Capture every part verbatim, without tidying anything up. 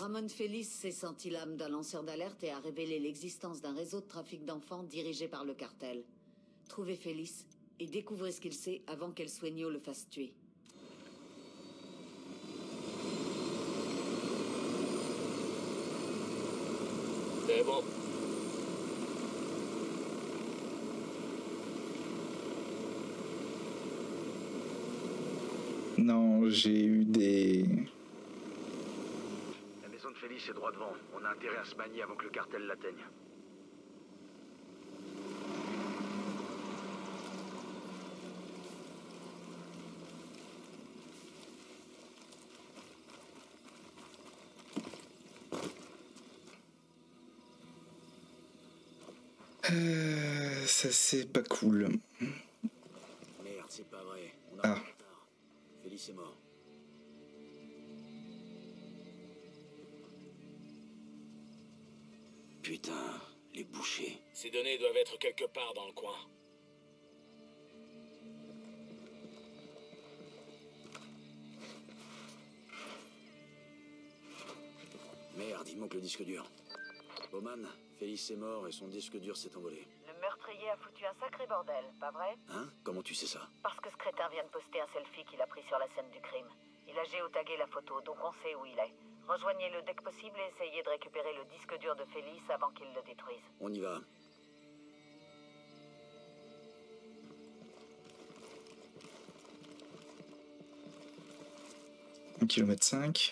Ramon Félix s'est senti l'âme d'un lanceur d'alerte et a révélé l'existence d'un réseau de trafic d'enfants dirigé par le cartel. Trouvez Félix et découvrez ce qu'il sait avant qu'El Sueño le fasse tuer. C'est bon. Non, j'ai eu des... La maison de Félix est droit devant. On a intérêt à se manier avant que le cartel l'atteigne. Euh, ça c'est pas cool. Merde, c'est pas vrai. On a Ah. un retard. Félix est mort. Putain, les bouchers. Ces données doivent être quelque part dans le coin. Merde, il manque le disque dur. Bowman, Félix est mort et son disque dur s'est envolé. Le meurtrier a foutu un sacré bordel, pas vrai? Hein? Comment tu sais ça? Parce que ce crétin vient de poster un selfie qu'il a pris sur la scène du crime. Il a géotagué la photo, donc on sait où il est. Rejoignez-le dès que possible et essayez de récupérer le disque dur de Félix avant qu'il le détruise. On y va. un kilomètre cinq.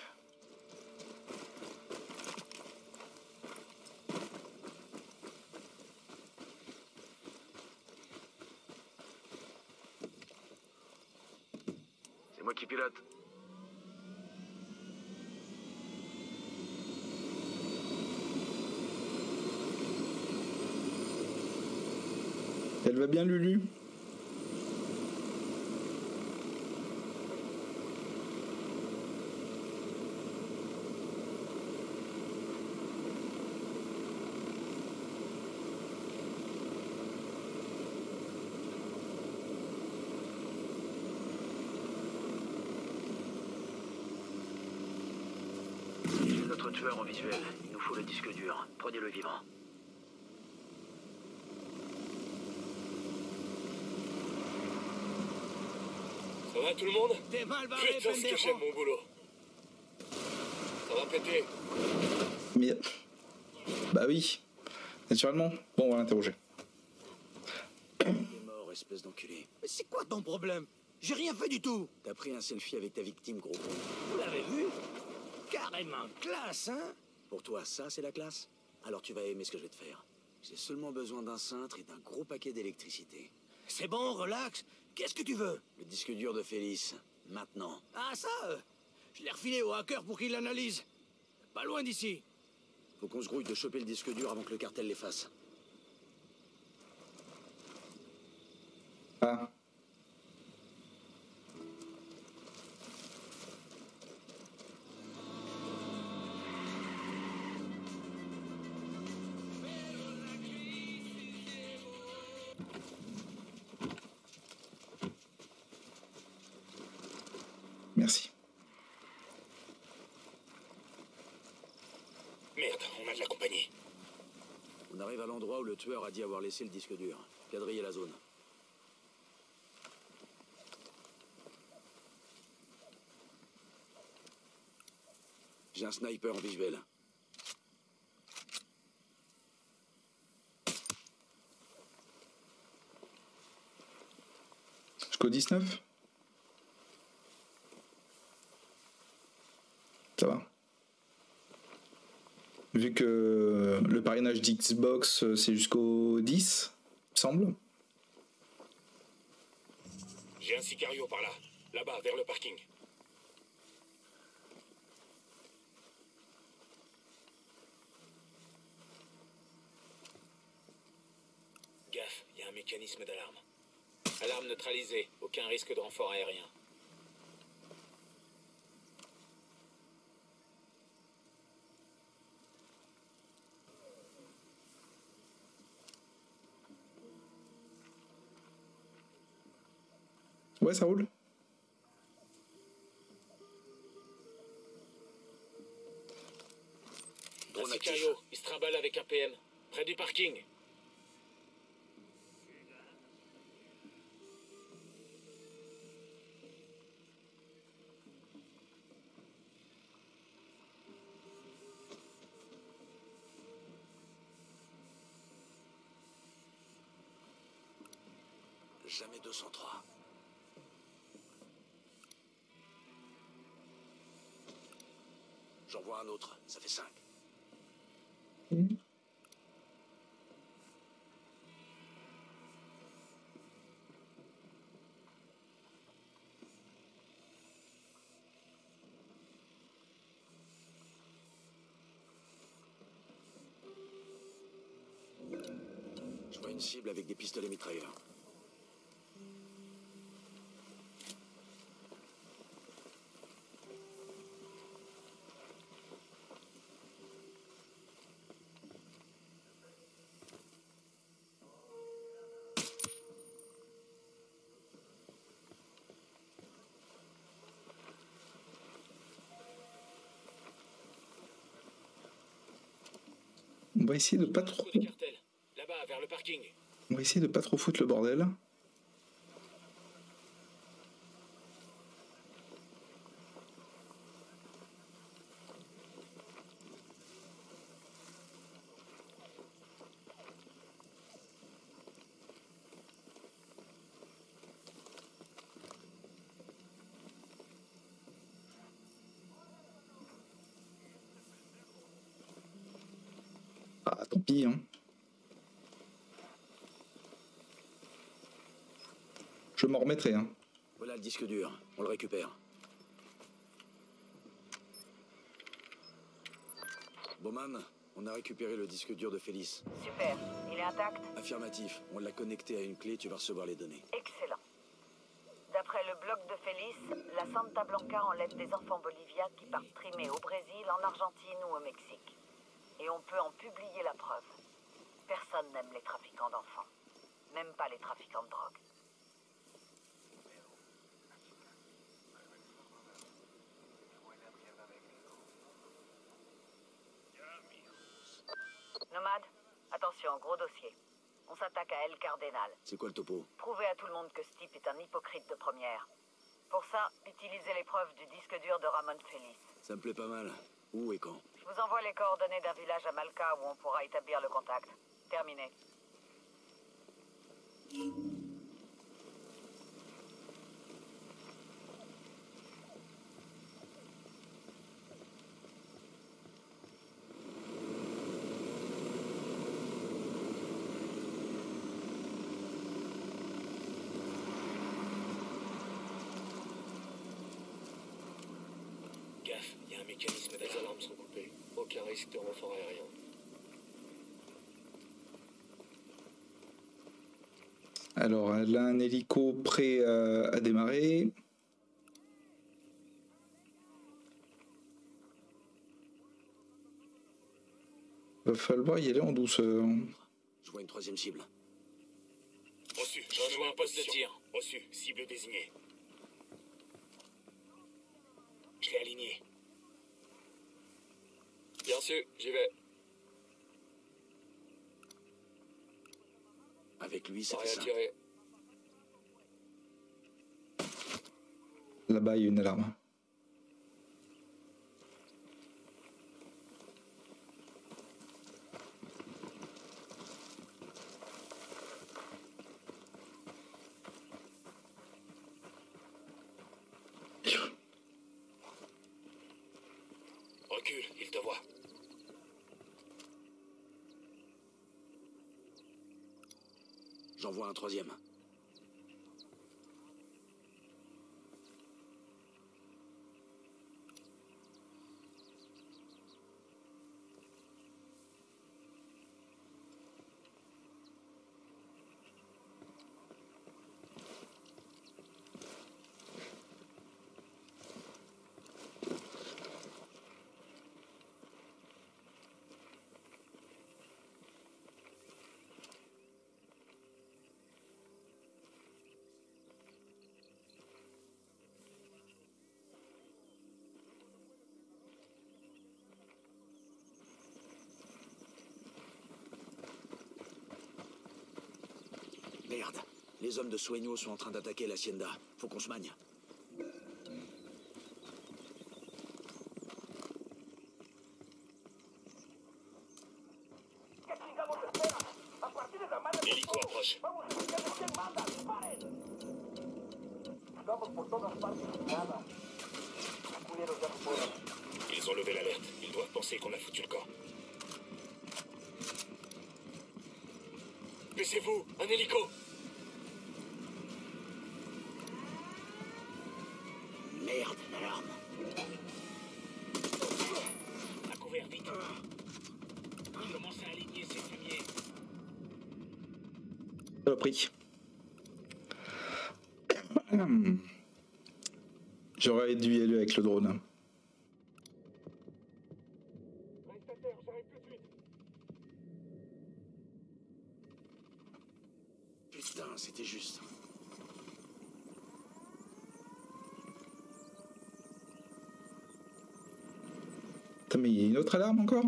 C'est moi qui pilote. Elle va bien, Lulu? Notre tueur en visuel. Il nous faut le disque dur. Prenez-le vivant. Ça va tout le monde? T'es mal barré, Putain, ce que pendejo. j'aime mon boulot. Ça va péter. Mais... Bah oui, naturellement. Bon, on va l'interroger. T'es mort, espèce d'enculé. Mais c'est quoi ton problème? J'ai rien fait du tout. T'as pris un selfie avec ta victime, gros con. Vous l'avez vu? Carrément classe, hein? Pour toi, ça, c'est la classe? Alors tu vas aimer ce que je vais te faire. J'ai seulement besoin d'un cintre et d'un gros paquet d'électricité. C'est bon, relax. Qu'est-ce que tu veux? Le disque dur de Félix. Maintenant. Ah, ça euh, je l'ai refilé au hacker pour qu'il l'analyse. Pas loin d'ici. Faut qu'on se grouille de choper le disque dur avant que le cartel les fasse. Ah. Merci. Merde, on a de la compagnie. On arrive à l'endroit où le tueur a dit avoir laissé le disque dur. Quadriller la zone. J'ai un sniper en visuel. Jusqu'au dix-neuf? Ça va. Vu que le parrainage d'Xbox, c'est jusqu'au dix, il me semble. J'ai un sicario par là. Là-bas, vers le parking. Gaffe, il y a un mécanisme d'alarme. Alarme neutralisée. Aucun risque de renfort aérien. Ouais, ça roule. P M, près du parking. Jamais deux cent trois. J'en vois un autre, ça fait cinq. Mhm. Je vois une cible avec des pistolets mitrailleurs. On va essayer de pas Dans le trop. trou du cartel. Là-bas, vers le parking. On va essayer de pas trop foutre le bordel. Ah, tant pis, hein. Je m'en remettrai, hein. Voilà le disque dur, on le récupère. Bowman, on a récupéré le disque dur de Félix. Super. Il est intact? Affirmatif, on l'a connecté à une clé, tu vas recevoir les données. Excellent. D'après le blog de Félix, la Santa Blanca enlève des enfants boliviens qui partent trimer au Brésil, en Argentine ou au Mexique. Et on peut en publier la preuve. Personne n'aime les trafiquants d'enfants. Même pas les trafiquants de drogue. Nomade, attention, gros dossier. On s'attaque à El Cardenal. C'est quoi le topo? Prouvez à tout le monde que ce type est un hypocrite de première. Pour ça, utilisez les preuves du disque dur de Ramon Félix. Ça me plaît pas mal. Où et quand? Je vous envoie les coordonnées d'un village à Malca où on pourra établir le contact. Terminé. Gaffe, il y a un mécanisme Les d'alarme. alarmes sont coupées. Aucun risque de renfort aérien. Alors, elle a un hélico prêt à, à démarrer. Va falloir y aller en douceur. Je vois une troisième cible. Reçu, je rejoins un poste de tir. Reçu, cible désignée. Je l'ai aligné. Bien sûr, j'y vais. Avec lui, ça fait Rien à cinq. tirer. Là-bas, il y a une alarme. Recule, il te voit. J'en vois un troisième. Merde. Les hommes de Sueño sont en train d'attaquer l'Hacienda. Faut qu'on se magne. L'hélico approche. Ils ont levé l'alerte. Ils doivent penser qu'on a foutu le camp. Baissez-vous, un hélico. Merde, l'alarme. À couvert, vite. Commence à aligner ces fumiers. Saloperie. J'aurais dû y aller avec le drone. Reste à terre, j'arrive tout de suite. Putain, c'était juste. Putain, mais il y a une autre alarme encore?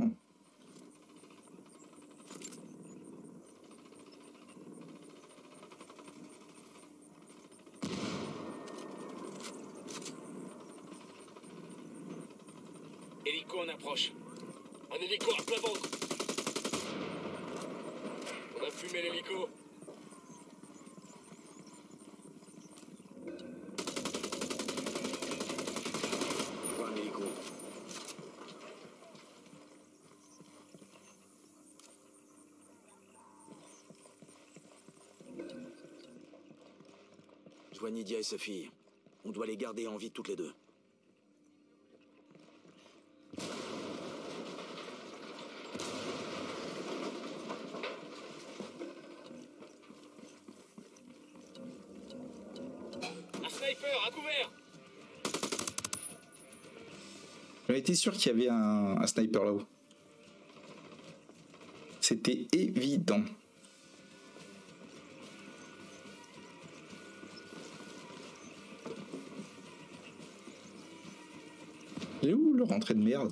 Hélico en approche. Un hélico à plein ventre. On a fumé l'hélico. Je vois un hélico. Je vois Nidia et sa fille. On doit les garder en vie toutes les deux. Un sniper, à couvert. J'en étais sûr qu'il y avait un, un sniper là-haut. C'était évident. Il est où le rentrée de merde?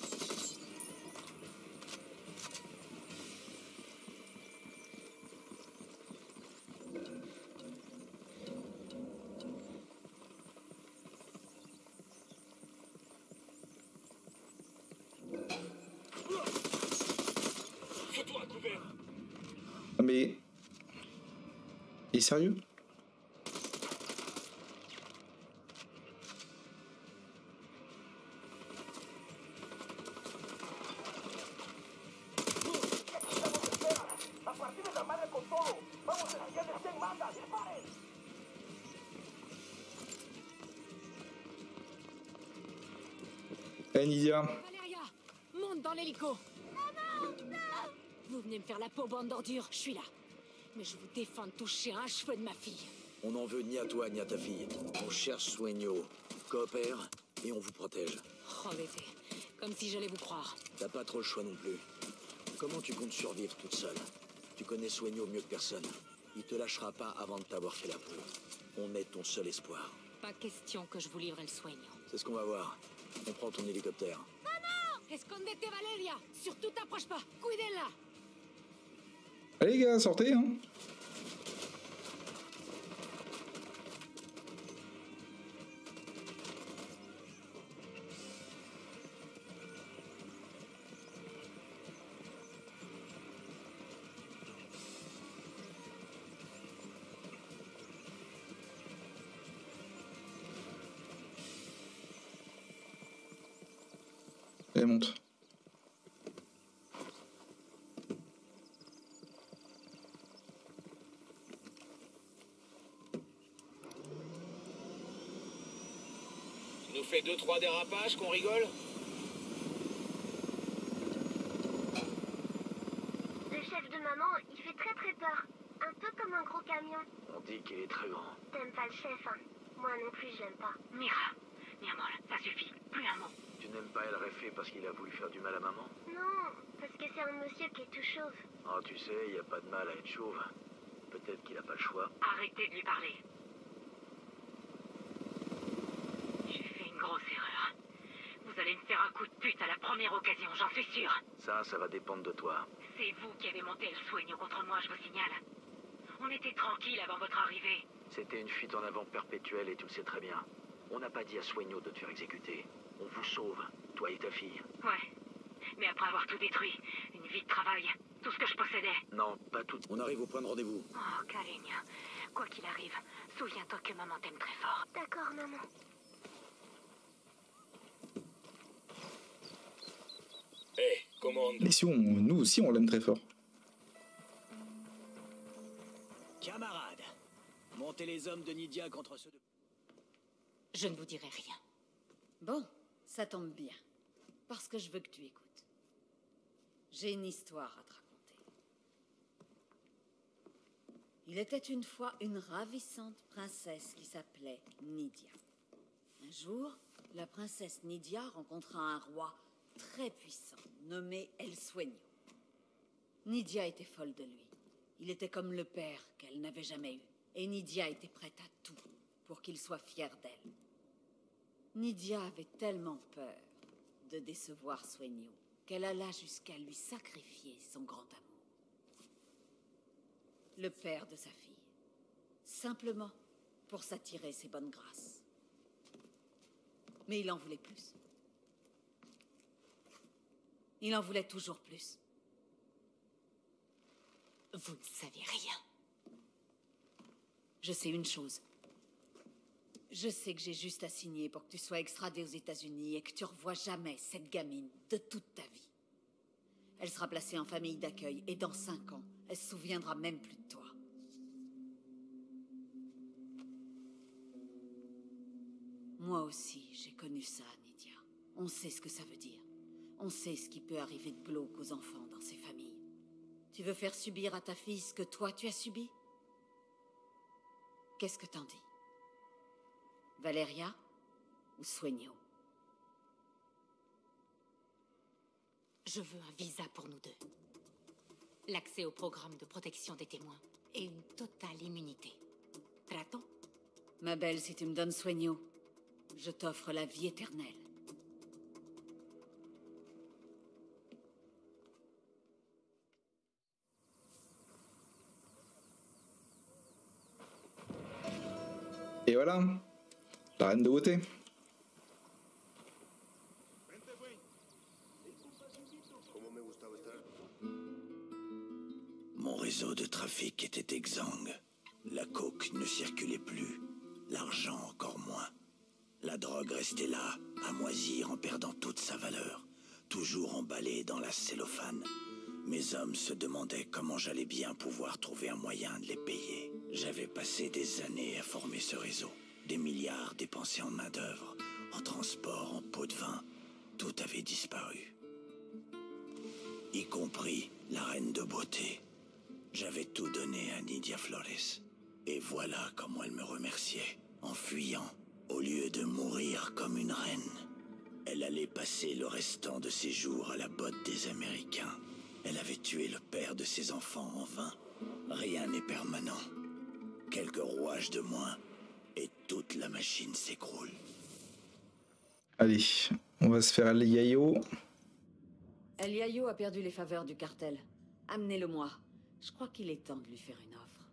Fous-toi à couvert. Ah mais... Il est sérieux? Eh Nidia, Valeria, monte dans l'hélico. Vous venez me faire la peau, bande d'ordures, je suis là. Mais je vous défends de toucher un cheveu de ma fille. On n'en veut ni à toi ni à ta fille. On cherche Sueño. Coopère et on vous protège. Oh bébé, comme si j'allais vous croire. T'as pas trop le choix non plus. Comment tu comptes survivre toute seule? Tu connais Sueño mieux que personne. Il te lâchera pas avant de t'avoir fait la peau. On est ton seul espoir. Pas question que je vous livre le soigne. C'est ce qu'on va voir. On prend ton hélicoptère. Escondete, Valeria. Surtout t'approche pas. Cuidez-la. allez les gars, sortez hein. Elle monte. Tu nous fais deux trois dérapages qu'on rigole? Le chef de maman, il fait très très peur. Un peu comme un gros camion. On dit qu'il est très grand. T'aimes pas le chef, hein? Moi non plus, j'aime pas. Mira, Niamol, ça suffit. Plus un mot. Tu n'aimes pas El Refe parce qu'il a voulu faire du mal à maman? Non, parce que c'est un monsieur qui est tout chauve. Ah, tu sais, il n'y a pas de mal à être chauve. Peut-être qu'il n'a pas le choix. Arrêtez de lui parler. J'ai fait une grosse erreur. Vous allez me faire un coup de pute à la première occasion, j'en suis sûre. Ça, ça va dépendre de toi. C'est vous qui avez monté le soigne contre moi, je vous signale. On était tranquille avant votre arrivée. C'était une fuite en avant perpétuelle et tu le sais très bien. On n'a pas dit à Sueño de te faire exécuter. On vous sauve, toi et ta fille. Ouais. Mais après avoir tout détruit, une vie de travail, tout ce que je possédais. Non, pas tout. On arrive au point de rendez-vous. Oh, Kalinia. Quoi qu'il arrive, souviens-toi que maman t'aime très fort. D'accord, maman. Hé, hey, commande. Mais si on, nous aussi on l'aime très fort. Camarades, montez les hommes de Nidia contre ceux de... Je ne vous dirai rien. Bon, ça tombe bien. Parce que je veux que tu écoutes. J'ai une histoire à te raconter. Il était une fois une ravissante princesse qui s'appelait Nidia. Un jour, la princesse Nidia rencontra un roi très puissant, nommé El Sueño. Nidia était folle de lui. Il était comme le père qu'elle n'avait jamais eu. Et Nidia était prête à tout pour qu'il soit fier d'elle. Nidia avait tellement peur de décevoir Sueño qu'elle alla jusqu'à lui sacrifier son grand amour. Le père de sa fille. Simplement pour s'attirer ses bonnes grâces. Mais il en voulait plus. Il en voulait toujours plus. Vous ne savez rien. Je sais une chose. Je sais que j'ai juste à signer pour que tu sois extradé aux États-Unis et que tu revois jamais cette gamine de toute ta vie. Elle sera placée en famille d'accueil et dans cinq ans, elle se souviendra même plus de toi. Moi aussi, j'ai connu ça, Nidia. On sait ce que ça veut dire. On sait ce qui peut arriver de glauque aux enfants dans ces familles. Tu veux faire subir à ta fille ce que toi tu as subi? Qu'est-ce que t'en dis? Valeria ou Sueño? Je veux un visa pour nous deux. L'accès au programme de protection des témoins et une totale immunité. Trato? Ma belle, si tu me donnes Sueño, je t'offre la vie éternelle. Et voilà, la reine de beauté. Mon réseau de trafic était exsangue. La coke ne circulait plus, l'argent encore moins. La drogue restait là, à moisir en perdant toute sa valeur, toujours emballée dans la cellophane. Mes hommes se demandaient comment j'allais bien pouvoir trouver un moyen de les payer. J'avais passé des années à former ce réseau. Des milliards dépensés en main-d'œuvre, en transport, en pots de vin. Tout avait disparu. Y compris la reine de beauté. J'avais tout donné à Nidia Flores. Et voilà comment elle me remerciait. En fuyant, au lieu de mourir comme une reine, elle allait passer le restant de ses jours à la botte des Américains. Elle avait tué le père de ses enfants en vain. Rien n'est permanent. Quelques rouages de moins, et toute la machine s'écroule. Allez, on va se faire El Yayo. El Yayo a perdu les faveurs du cartel. Amenez-le-moi. Je crois qu'il est temps de lui faire une offre.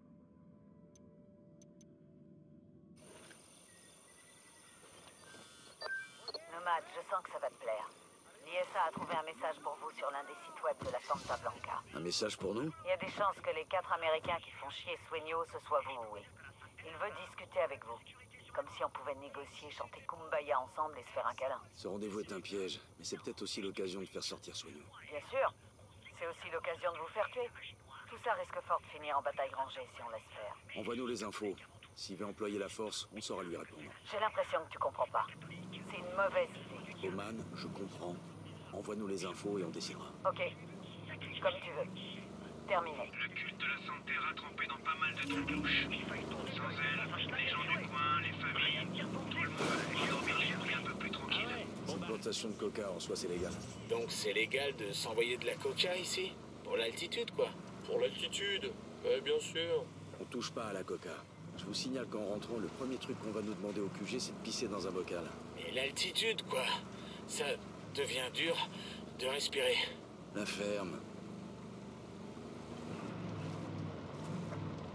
Nomade, je sens que ça va te plaire. L'I S A a trouvé un message pour vous sur l'un des sites web de la Santa Blanca. Un message pour nous? Il y a des chances que les quatre Américains qui font chier Sueño, ce soit vous, oui. Il veut discuter avec vous. Comme si on pouvait négocier, chanter Kumbaya ensemble et se faire un câlin. Ce rendez-vous est un piège, mais c'est peut-être aussi l'occasion de faire sortir Sueño. Bien sûr. C'est aussi l'occasion de vous faire tuer. Tout ça risque fort de finir en bataille rangée si on laisse faire. Envoie-nous les infos. S'il veut employer la force, on saura lui répondre. J'ai l'impression que tu comprends pas. C'est une mauvaise idée. Oman, je comprends. Envoie-nous les infos et on décidera. Ok. Comme tu veux. Terminé. Le culte de la Santera trempé dans pas mal de trucs louches. Sans elle, les gens du coin, les familles, tout le monde va pouvoir dormir les nuits un peu plus tranquille. Cette plantation de coca, en soi, c'est légal. Donc c'est légal de s'envoyer de la coca ici? Pour l'altitude, quoi. Pour l'altitude, ouais, bien sûr. On touche pas à la coca. Je vous signale qu'en rentrant, le premier truc qu'on va nous demander au Q G, c'est de pisser dans un bocal. Et l'altitude, quoi. Ça devient dur de respirer. La ferme.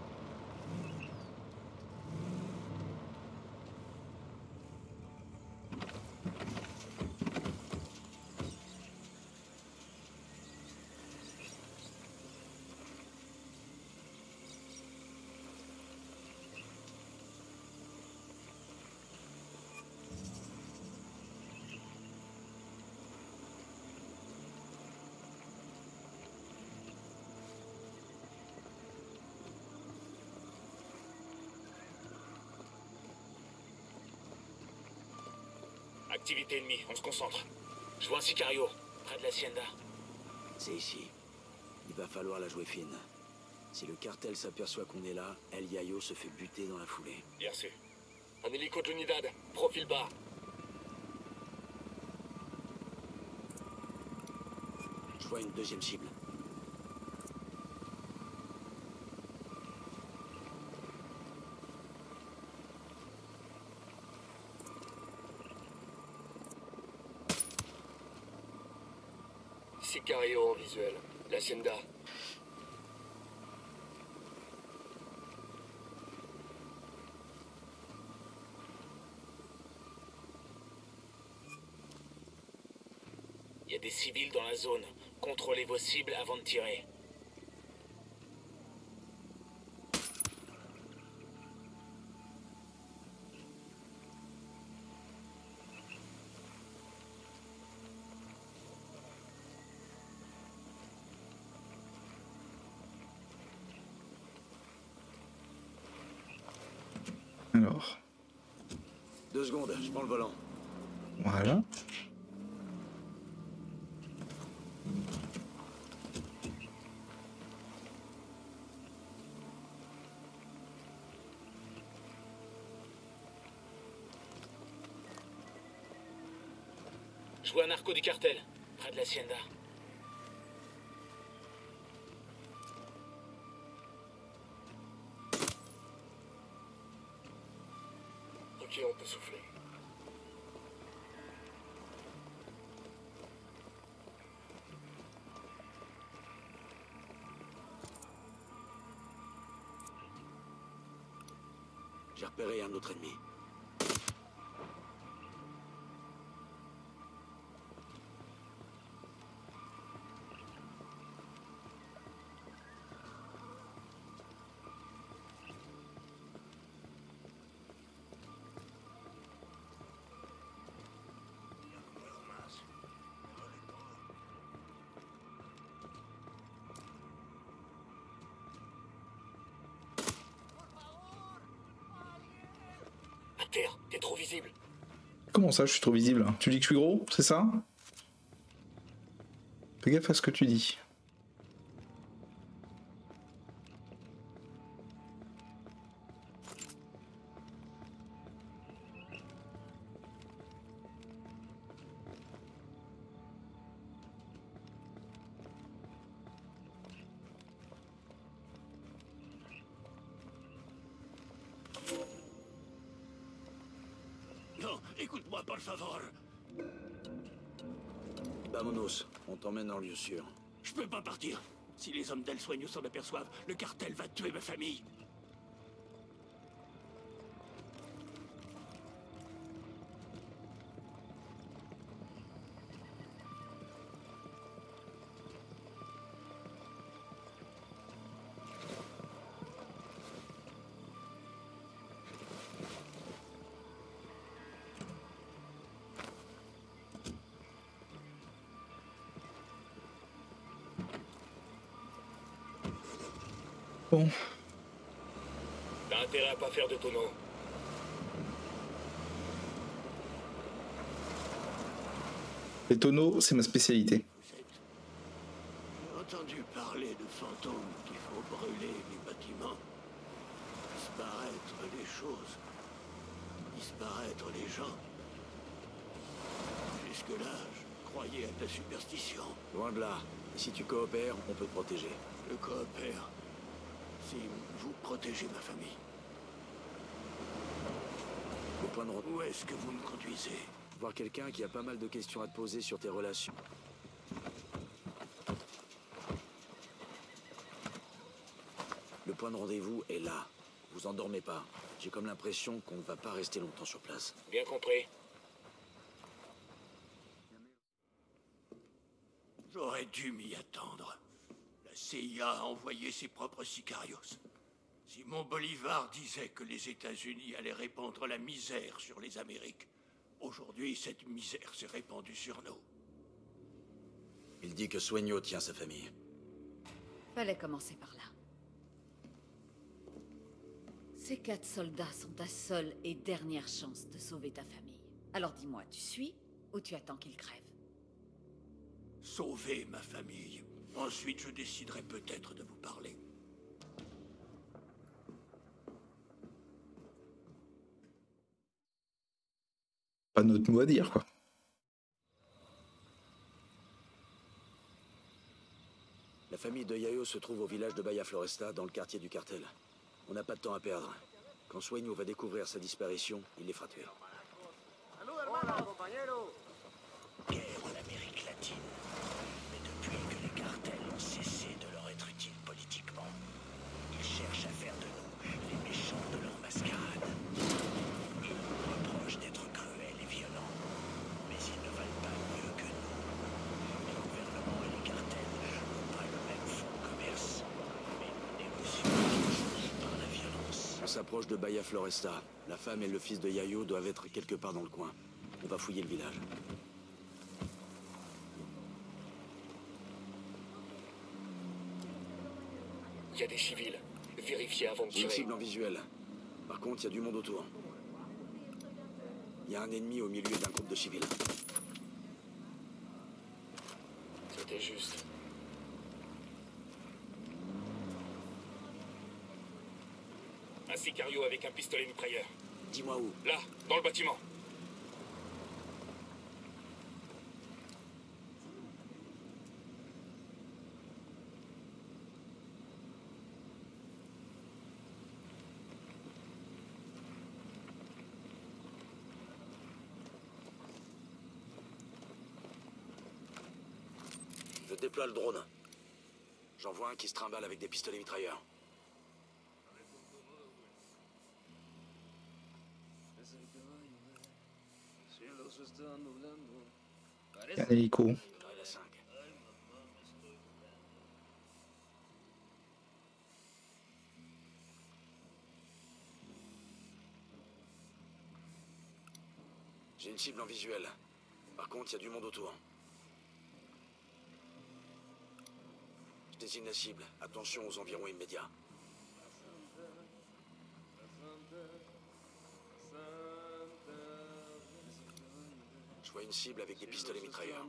Activité ennemie, on se concentre. Je vois un Sicario, près de l'Hacienda. C'est ici. Il va falloir la jouer fine. Si le cartel s'aperçoit qu'on est là, El Yayo se fait buter dans la foulée. Bien reçu. Un hélico de l'Unidad, profil bas. Je vois une deuxième cible. Sicario en visuel. L'Hacienda. Il y a des civils dans la zone. Contrôlez vos cibles avant de tirer. Alors. Deux secondes, je prends le volant. Voilà. Je vois un narco du cartel, près de l'Hacienda. Ok, on peut souffler. J'ai repéré un autre ennemi. À terre, t'es trop visible. Comment ça, je suis trop visible? Tu dis que je suis gros, c'est ça? Fais gaffe à ce que tu dis. Non, écoute-moi, por favor. Vamonos, on t'emmène en lieu sûr. Je peux pas partir. Si les hommes d'El Sueño s'en aperçoivent, le cartel va tuer ma famille. Bon. T'as intérêt à pas faire de tonneau. Les tonneaux, c'est ma spécialité. J'ai entendu parler de fantômes qu'il faut brûler les bâtiments. Disparaître les choses. Disparaître les gens. Jusque-là, je croyais à ta superstition. Loin de là. Et si tu coopères, on peut te protéger. Je coopère. Si vous protégez ma famille. Le point de retour. Où est-ce que vous me conduisez? Voir quelqu'un qui a pas mal de questions à te poser sur tes relations. Le point de rendez-vous est là. Vous endormez pas. J'ai comme l'impression qu'on ne va pas rester longtemps sur place. Bien compris. J'aurais dû m'y attendre. La C I A a envoyé ses propres sicarios. Simon Bolivar disait que les États-Unis allaient répandre la misère sur les Amériques. Aujourd'hui, cette misère s'est répandue sur nous. Il dit que Sueño tient sa famille. Fallait commencer par là. Ces quatre soldats sont ta seule et dernière chance de sauver ta famille. Alors dis-moi, tu suis ou tu attends qu'il crève? Sauver ma famille. Ensuite, je déciderai peut-être de vous parler. Pas notre mot à dire, quoi. La famille de Yayo se trouve au village de Bahia Floresta, dans le quartier du cartel. On n'a pas de temps à perdre. Quand Sueño va découvrir sa disparition, il les fera tuer. Guerre en Amérique latine. Mais depuis que les cartels ont cessé de leur être utiles politiquement, ils cherchent à faire de nous les méchants de leur mascarade. Ils nous reprochent d'être cruels et violents, mais ils ne valent pas mieux que nous. Les gouvernements et les cartels n'ont pas le même fonds de commerce, mais nous négocions toujours par la violence. On s'approche de Bahia Floresta. La femme et le fils de Yayo doivent être quelque part dans le coin. On va fouiller le village. Il y a des civils. Vérifiez avant de J'ai une tirer. cible en visuel. Par contre, il y a du monde autour. Il y a un ennemi au milieu d'un groupe de civils. C'était juste. Un sicario avec un pistolet mitrailleur. Dis-moi où. Là, dans le bâtiment. Je déploie le drone. J'en vois un qui se trimballe avec des pistolets mitrailleurs. Il y a un hélico. J'arrive à cinq. J'ai une cible en visuel. Par contre, il y a du monde autour. Je désigne la cible. Attention aux environs immédiats. Je vois une cible avec des pistolets mitrailleurs.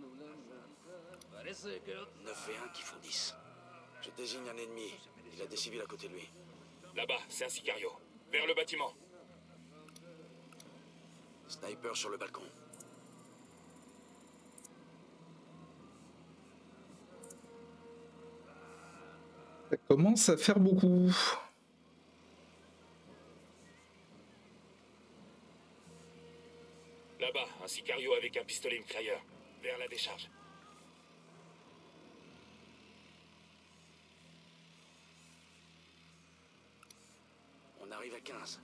neuf et un qui font dix. Je désigne un ennemi. Il a des civils à côté de lui. Là-bas, c'est un sicario. Vers le bâtiment. Sniper sur le balcon. Ça commence à faire beaucoup. Là-bas, un sicario avec un pistolet mitrailleur. Vers la décharge. On arrive à quinze.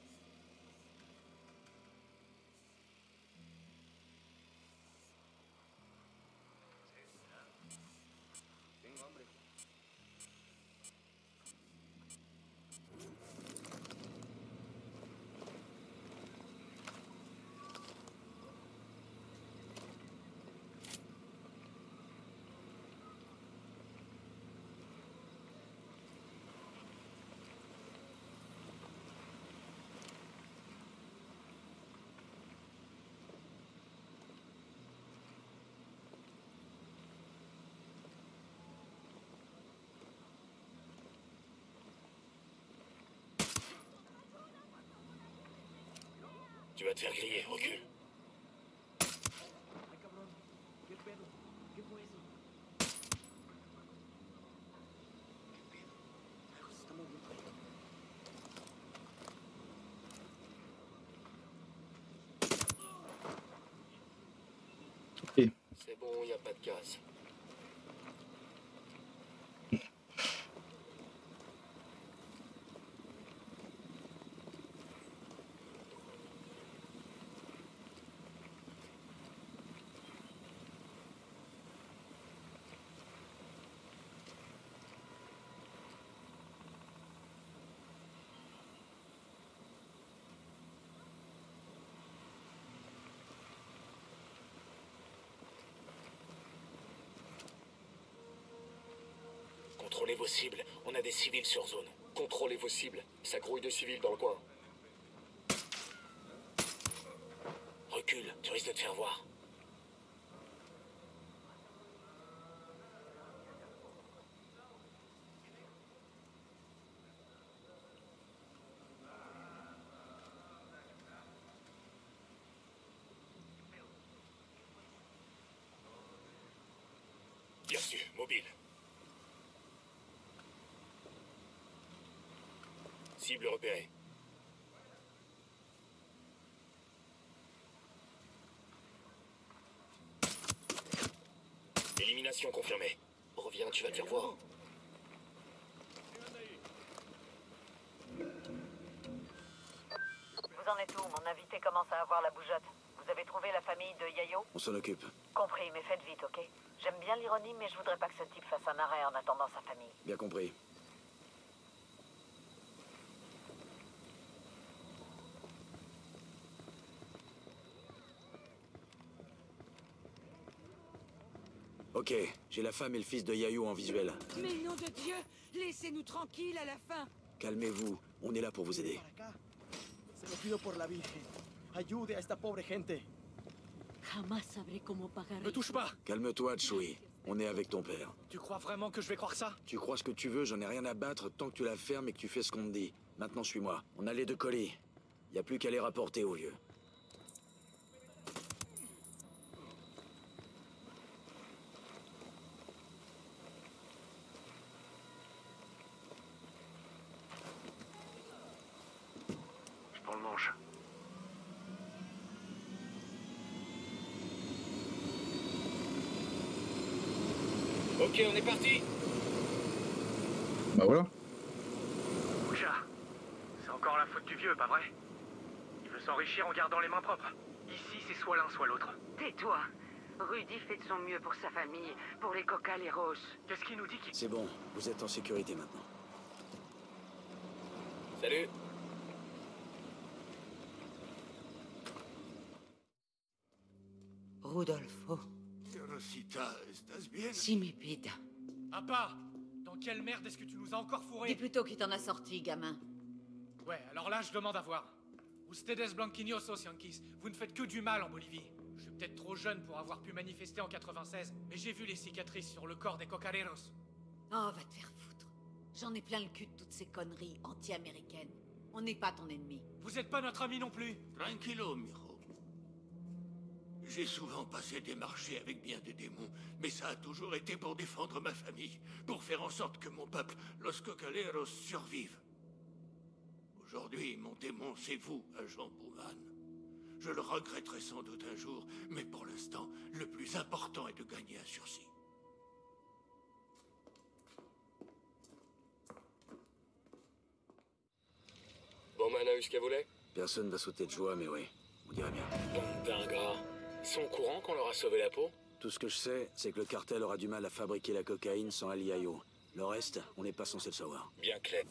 Tu vas te faire griller, recule. Ok. C'est bon, il n'y a pas de casse. Contrôlez vos cibles. On a des civils sur zone. Contrôlez vos cibles. Ça grouille de civils dans le coin. Recule. Recule, tu risques de te faire voir. Bien sûr, mobile. Cible repérée. Élimination confirmée. Reviens, tu vas te faire voir. Vous en êtes où? Mon invité commence à avoir la bougeotte. Vous avez trouvé la famille de Yayo? On s'en occupe. Compris, mais faites vite, ok? J'aime bien l'ironie, mais je voudrais pas que ce type fasse un arrêt en attendant sa famille. Bien compris. Ok, j'ai la femme et le fils de Yayo en visuel. Mais nom de Dieu, laissez-nous tranquilles à la fin. Calmez-vous, on est là pour vous aider. Se lo pido por la Virgen. Ayude a esta pobre gente. Jamás sabré cómo pagar. Ne touche pas. Calme-toi, Chui. On est avec ton père. Tu crois vraiment que je vais croire ça? Tu crois ce que tu veux, j'en ai rien à battre tant que tu la fermes et que tu fais ce qu'on te dit. Maintenant, suis-moi. On a les deux colis. Y a plus qu'à les rapporter au vieux. Je prends le manche. Ok, on est parti. Bah voilà. Boucha, c'est encore la faute du vieux, pas vrai? Il veut s'enrichir en gardant les mains propres. Ici, c'est soit l'un, soit l'autre. Tais-toi. Rudy fait de son mieux pour sa famille, pour les Cocaleros. Qu'est-ce qu'il nous dit qu'il... C'est bon, vous êtes en sécurité maintenant. Salut. Rudolfo. Rosita, estás bien? Si, mi vida. Appa, dans quelle merde est-ce que tu nous as encore fourré? Dis plutôt qui t'en a sorti, gamin. Ouais, alors là, je demande à voir. Ustedes blanquinosos, Yankees, vous ne faites que du mal en Bolivie. Je suis peut-être trop jeune pour avoir pu manifester en quatre-vingt-seize, mais j'ai vu les cicatrices sur le corps des Cocaleros. Oh, va te faire foutre. J'en ai plein le cul de toutes ces conneries anti-américaines. On n'est pas ton ennemi. Vous êtes pas notre ami non plus. Tranquilo, mijo. J'ai souvent passé des marchés avec bien des démons, mais ça a toujours été pour défendre ma famille, pour faire en sorte que mon peuple, los Cocaleros, survive. Aujourd'hui, mon démon, c'est vous, agent Bouman. Je le regretterai sans doute un jour, mais pour l'instant, le plus important est de gagner un sursis. Bon, man a eu ce qu'elle voulait? Personne va sauter de joie, mais oui, on dirait bien. Bande d'ingrats. Ils sont au courant qu'on leur a sauvé la peau? Tout ce que je sais, c'est que le cartel aura du mal à fabriquer la cocaïne sans Ali Yayo. Le reste, on n'est pas censé le savoir. Bien clair.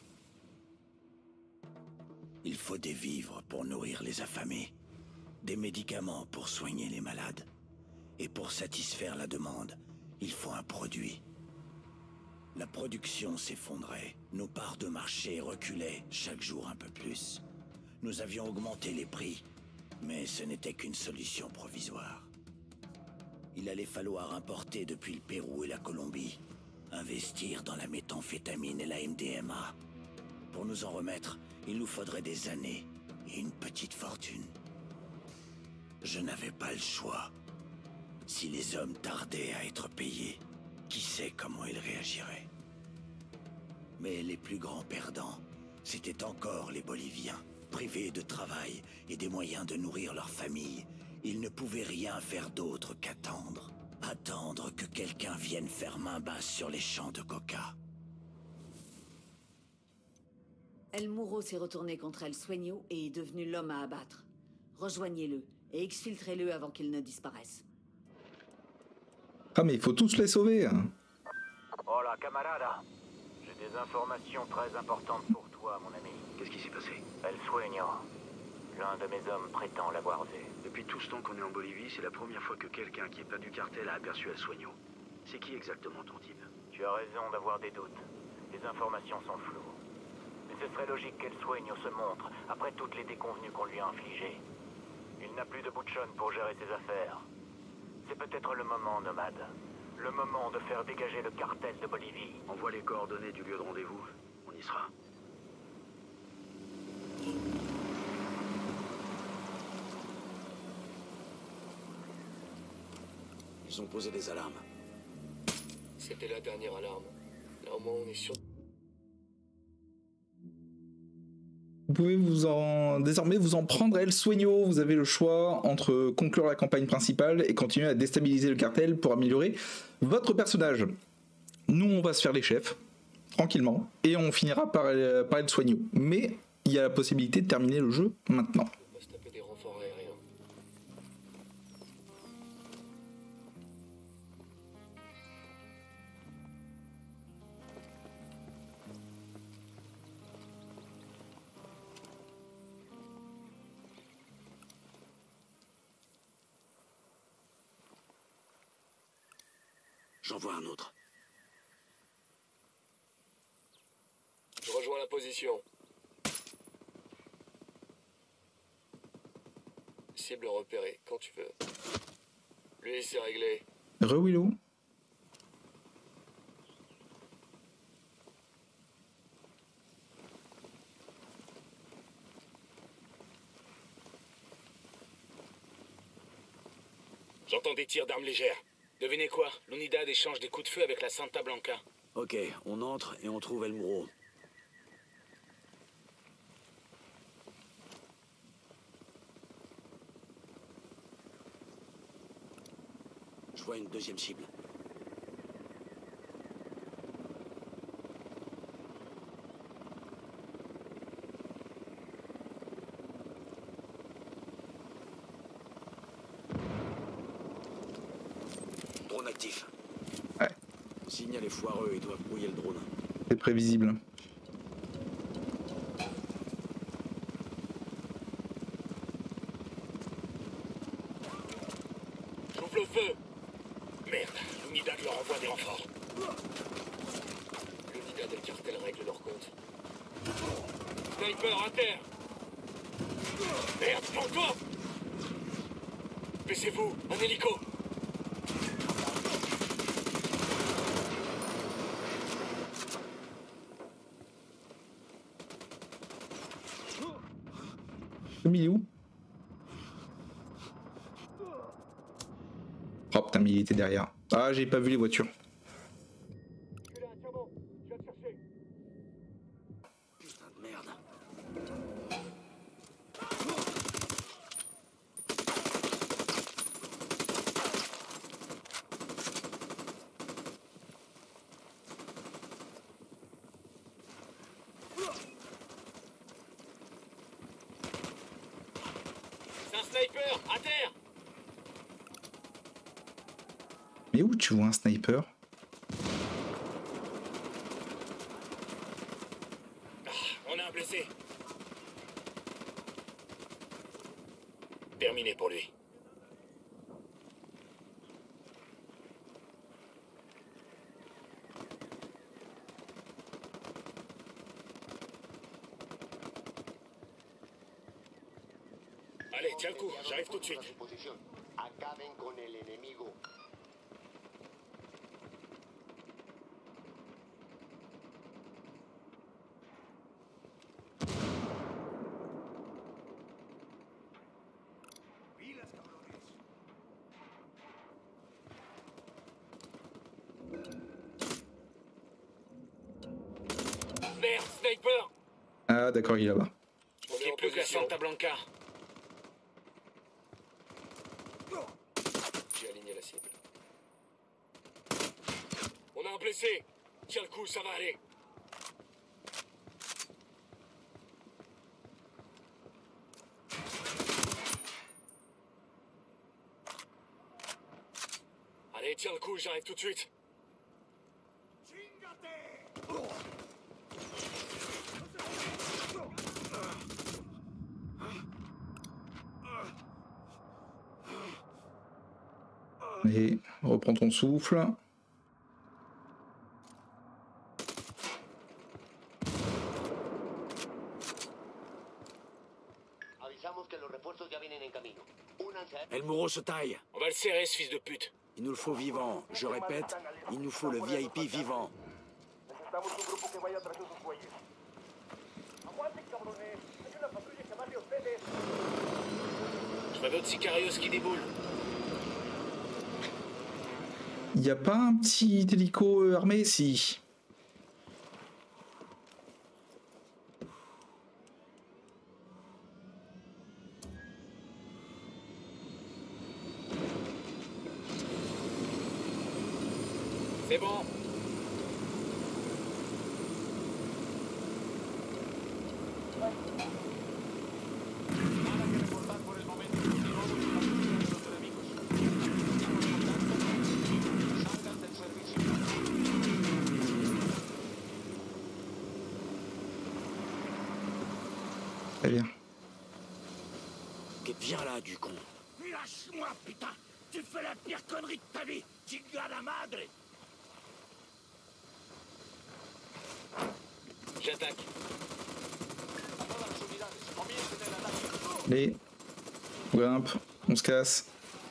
Il faut des vivres pour nourrir les affamés, des médicaments pour soigner les malades. Et pour satisfaire la demande, il faut un produit. La production s'effondrait, nos parts de marché reculaient chaque jour un peu plus. Nous avions augmenté les prix, mais ce n'était qu'une solution provisoire. Il allait falloir importer depuis le Pérou et la Colombie, investir dans la méthamphétamine et la M D M A. Pour nous en remettre, il nous faudrait des années et une petite fortune. Je n'avais pas le choix. Si les hommes tardaient à être payés, qui sait comment ils réagiraient? Mais les plus grands perdants, c'étaient encore les Boliviens. Privés de travail et des moyens de nourrir leur famille, ils ne pouvaient rien faire d'autre qu'attendre. Attendre que quelqu'un vienne faire main basse sur les champs de coca. El Muro s'est retourné contre El Sueño et est devenu l'homme à abattre. Rejoignez-le et exfiltrez-le avant qu'il ne disparaisse. Ah mais il faut tous les sauver, hein. Hola, camarada. J'ai des informations très importantes pour toi, mon ami. Qu'est-ce qui s'est passé? El Sueño. L'un de mes hommes prétend l'avoir vu. Depuis tout ce temps qu'on est en Bolivie, c'est la première fois que quelqu'un qui est pas du cartel a aperçu El Sueño. C'est qui exactement ton type? Tu as raison d'avoir des doutes. Les informations sont floues. Mais ce serait logique qu'El Sueño se montre après toutes les déconvenues qu'on lui a infligées. Il n'a plus de bouchon pour gérer ses affaires. C'est peut-être le moment, Nomade. Le moment de faire dégager le cartel de Bolivie. Envoie les coordonnées du lieu de rendez-vous. On y sera. Ils ont posé des alarmes. C'était la dernière alarme. Là au moins on est sûr. Vous pouvez vous en désormais vous en prendre à El Sueño. Vous avez le choix entre conclure la campagne principale et continuer à déstabiliser le cartel pour améliorer votre personnage. Nous, on va se faire les chefs, tranquillement, et on finira par, par El Sueño. Mais il y a la possibilité de terminer le jeu maintenant. On va se taper des renforts aériens. J'en vois un autre. Je rejoins la position. Cible repérée, quand tu veux. Lui, c'est réglé. Re-Willow. J'entends des tirs d'armes légères. Devinez quoi? L'Unidad échange des coups de feu avec la Santa Blanca. Ok, on entre et on trouve El Muro. Je vois une deuxième cible. Drone actif. Ouais. Signal est foireux, ils doivent brouiller le drone. C'est prévisible. J'ouvre le feu. Merde, l'Unidad leur envoie des renforts. L'Unidad et le cartel règlent leur compte. Sniper à terre. Merde, encore. Baissez-vous, un hélico. Il est où? Oh putain, mais il était derrière. Ah, j'ai pas vu les voitures. Putain de merde. C'est un sniper, à terre. Mais où tu vois un sniper? Ah, on a un blessé. Terminé pour lui. Allez, tiens le coup, j'arrive tout de suite. Acaben con el enemigo. Merde, sniper. Ah d'accord, il est là-bas. Il n'y a plus que la Santa Blanca. J'ai aligné la cible. On a un blessé. Tiens le coup, ça va aller. Allez, tiens le coup, j'arrive tout de suite. Et reprends ton souffle. Avisamos que los refuerzos ya vienen en camino. Únanse. El Moreau se taille. On va le serrer, ce fils de pute. Il nous le faut vivant. Je répète, il nous faut le V I P vivant. Necesitamos un grupo que vaya tras esos güeyes. Aguanten, cabrones. Hay una patrulla que va de ustedes. Je vois d'autres sicarios qui déboulent. Y a pas un petit hélico euh, armé? Si. C'est bon. Très bien. Viens là, du con. Lâche-moi, putain! Tu fais la pire connerie de ta vie! Chingada madre! J'attaque. Allez. On grimpe. On se casse.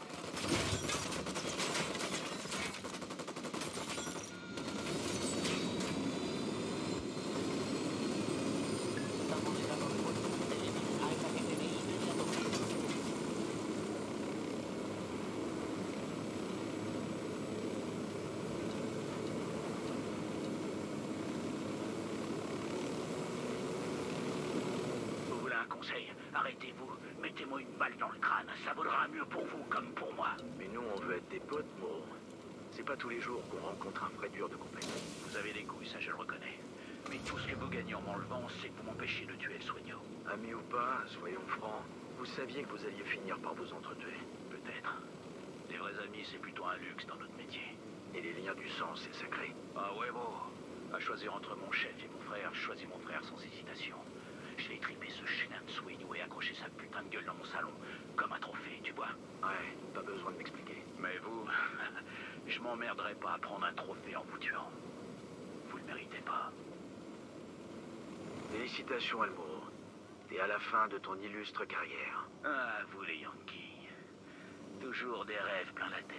Arrêtez-vous, mettez-moi une balle dans le crâne, ça vaudra mieux pour vous comme pour moi. Mais nous, on veut être des potes, Mo. C'est pas tous les jours qu'on rencontre un vrai dur de compagnie. Vous avez des couilles, ça je le reconnais. Mais tout ce que vous gagnez en m'enlevant, c'est que vous m'empêchez de tuer le soignant. Amis ou pas, soyons francs, vous saviez que vous alliez finir par vous entretuer. Peut-être. Les vrais amis, c'est plutôt un luxe dans notre métier. Et les liens du sang, c'est sacré. Ah ouais, bon. À choisir entre mon chef et mon frère, je choisis mon frère sans hésitation. Je l'ai tripé ce chien de Sueño et accroché sa putain de gueule dans mon salon, comme un trophée, tu vois. Ouais, pas besoin de m'expliquer. Mais vous, je m'emmerderai pas à prendre un trophée en vous tuant. Vous le méritez pas. Félicitations, Elmo. T'es à la fin de ton illustre carrière. Ah, vous les Yankees. Toujours des rêves plein la tête.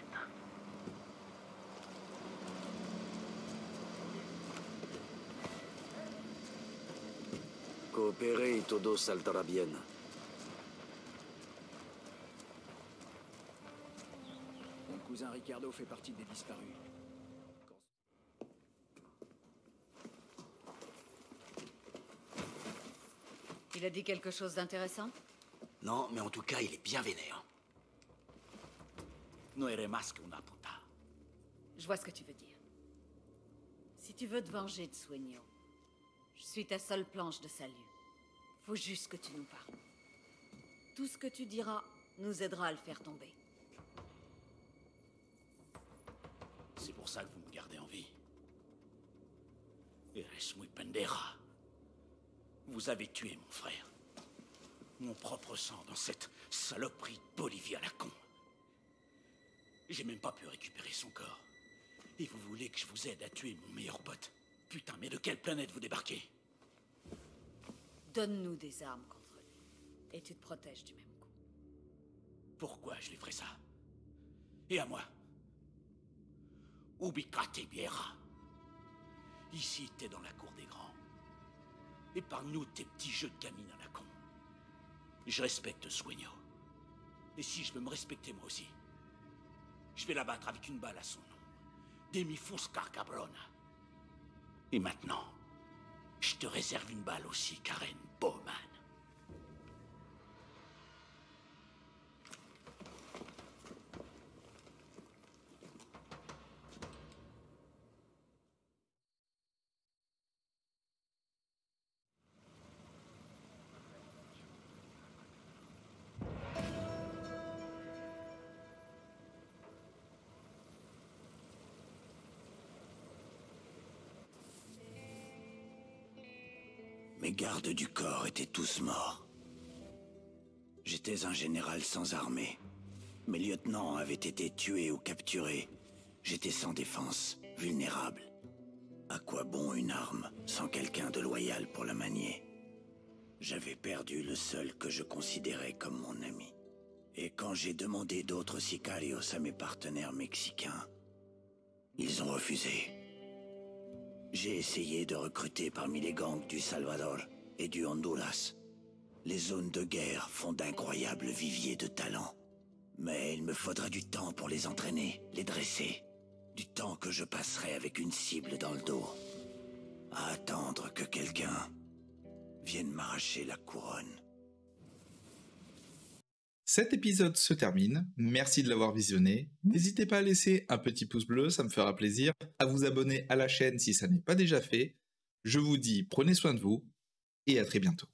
Coopérer y todo saldrá bien. Mon cousin Ricardo fait partie des disparus. Il a dit quelque chose d'intéressant? Non, mais en tout cas, il est bien vénère. No eres más que una puta. Je vois ce que tu veux dire. Si tu veux te venger de Sueño, je suis ta seule planche de salut. Faut juste que tu nous parles. Tout ce que tu diras nous aidera à le faire tomber. C'est pour ça que vous me gardez en vie. Eres muy pendeja. Vous avez tué mon frère. Mon propre sang dans cette saloperie de Bolivie à la con. J'ai même pas pu récupérer son corps. Et vous voulez que je vous aide à tuer mon meilleur pote? Putain, mais de quelle planète vous débarquez? Donne-nous des armes contre lui. Et tu te protèges du même coup. Pourquoi je lui ferais ça? Et à moi? Ubicate, Biera. Ici, t'es dans la cour des grands. Épargne-nous tes petits jeux de gamine à la con. Je respecte Sueño. Et si je veux me respecter moi aussi, je vais l'abattre avec une balle à son nom. Demi Fusca Cabrona. Et maintenant, je te réserve une balle aussi, Karen Bowman. Mes gardes du corps étaient tous morts. J'étais un général sans armée. Mes lieutenants avaient été tués ou capturés. J'étais sans défense, vulnérable. À quoi bon une arme sans quelqu'un de loyal pour la manier? J'avais perdu le seul que je considérais comme mon ami. Et quand j'ai demandé d'autres sicarios à mes partenaires mexicains, ils ont refusé. J'ai essayé de recruter parmi les gangs du Salvador et du Honduras. Les zones de guerre font d'incroyables viviers de talents. Mais il me faudra du temps pour les entraîner, les dresser. Du temps que je passerai avec une cible dans le dos. À attendre que quelqu'un vienne m'arracher la couronne. Cet épisode se termine, merci de l'avoir visionné, n'hésitez pas à laisser un petit pouce bleu, ça me fera plaisir, à vous abonner à la chaîne si ça n'est pas déjà fait, je vous dis prenez soin de vous, et à très bientôt.